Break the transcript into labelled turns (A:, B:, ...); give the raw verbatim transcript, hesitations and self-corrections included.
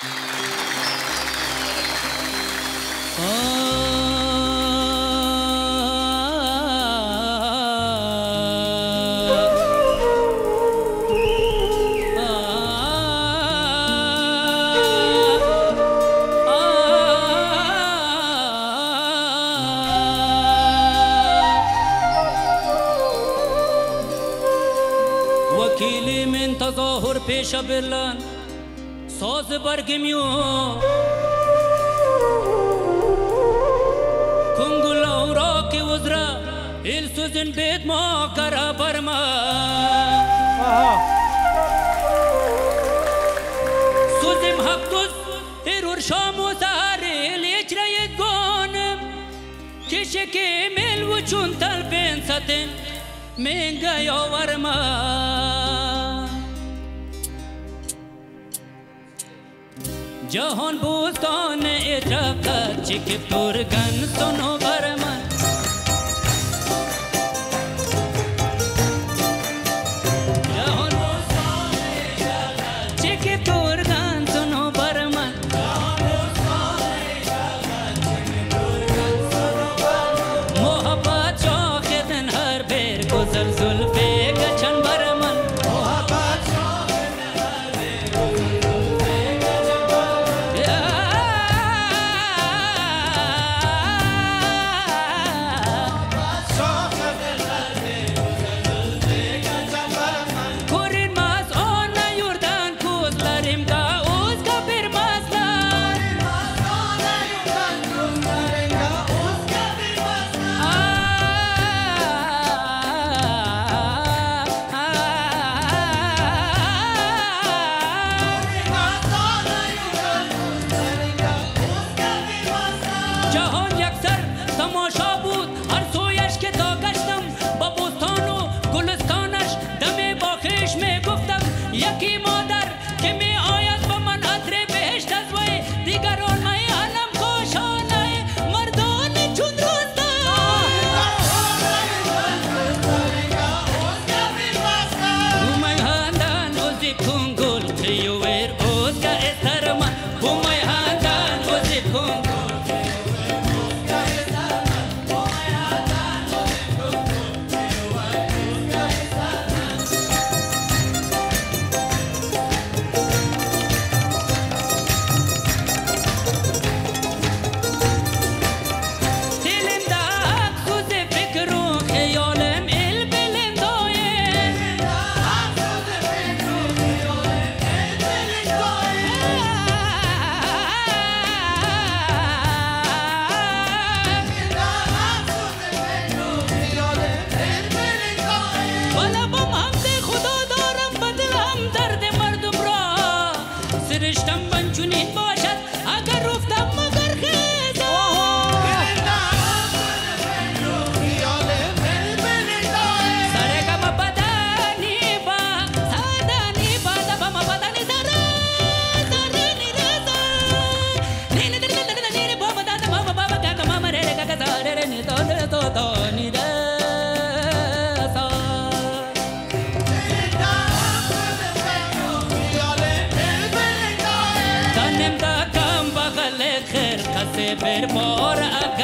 A: وكيلي من تظاهر بيش برلان صوز برقميو كنقول أوراقي وزرا السوزن بيت ما كرا برما سوزم حقوز إرور شامو ساري ليجرا يدقونم كشكي مل وچون تلبين ستن من غيو ورما जहोन बूस्तान इजका चिकपुर गन सुनो बरमन जहोन बूस्तान इजका चिकपुर गन सुनो बरमन जहोन बूस्तान इजका चिकपुर गन सुनो बरमन मोहब्बत चौके दिन हर बेर गुजर जुल्फे गचन बरमन मोहब्बत चौके दिन हर बेर गुजर जुल्फे یکی مادر که می آید با من عطر بهشت از وی دیگران می علم خوشانه مردان چون روستا او می هندن اوزی کنگل تیویر اوزگا استرمان او می هندن اوزی کنگل سرشتم بنچونین باشد اگر رفتم مگر خیزم سرگم بدنی با سادنی با دبم بدنی سره سرنی رزا نینی در دل دل نینی بابا داد بابا بابا کاکا ماما ره کاکا ساره نی تو نی تو تو نی رزا خیر کسی بر بار